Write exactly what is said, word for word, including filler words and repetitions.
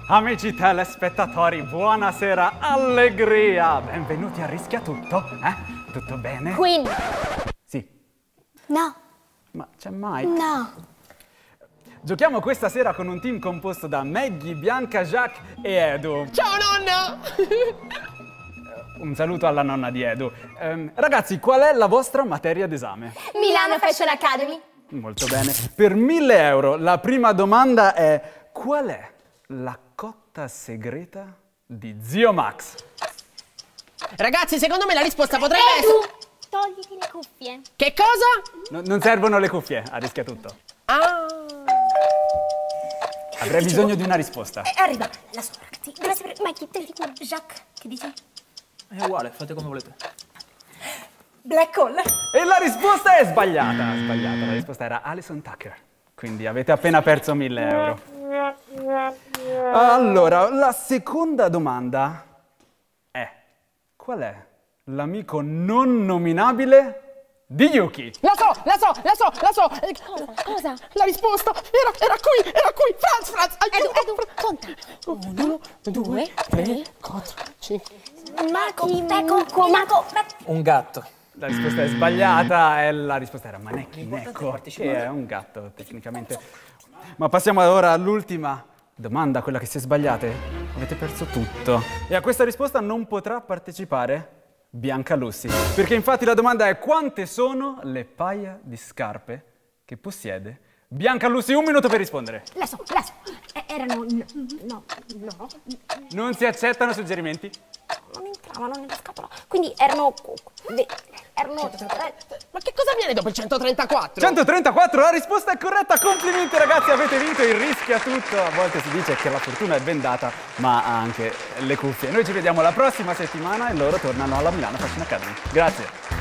Amici telespettatori, buonasera, allegria! Benvenuti a Rischia Tutto, eh? Tutto bene? Queen! Sì. No. Ma c'è mai? No. Giochiamo questa sera con un team composto da Maggie, Bianca, Jacques e Edu. Ciao nonna! Un saluto alla nonna di Edu. Ehm, ragazzi, qual è la vostra materia d'esame? Milano Fashion Academy. Molto bene. Per mille euro, la prima domanda è: qual è la cotta segreta di Zio Max? Ragazzi, secondo me la risposta potrebbe Edu! essere... Togliti le cuffie. Che cosa? No, non servono le cuffie, a Rischia Tutto. Ah... Avrei bisogno di una risposta. Eh, arriva la sua, ragazzi. Deve sapere... Mikey, tendi qua. Jacques, che dici? È uguale, fate come volete. Black hole. E la risposta è sbagliata. Sbagliata, la risposta era Alison Tucker. Quindi avete appena perso mille euro. Allora, la seconda domanda è: qual è l'amico non nominabile di Yuki? La so, la so, la so, la so! Eh, Cosa? La risposta era, era qui, era qui! Franz, Franz, Edu, aiuto! Edu, conta. Uno, due, tre, quattro, cinque... Marco, Becco, Marco, Un gatto. La risposta è sbagliata e la risposta era Manecchi L'importante è Necco, partecipare. che è un gatto tecnicamente. Ma passiamo ora all'ultima domanda, quella che se sbagliate avete perso tutto. E a questa risposta non potrà partecipare Bianca Lussi, perché infatti la domanda è: quante sono le paia di scarpe che possiede Bianca Lussi? Un minuto per rispondere. La so, la so. Eh, erano... No, no, no. Non si accettano suggerimenti? Non entravano nella scatola. Quindi erano... Erano... Ma che cosa viene dopo il centotrentaquattro? centotrentaquattro, la risposta è corretta, complimenti ragazzi, avete vinto il Rischia Tutto. A volte si dice che la fortuna è bendata, ma ha anche le cuffie. Noi ci vediamo la prossima settimana e loro tornano alla Milano Fashion Academy. Grazie.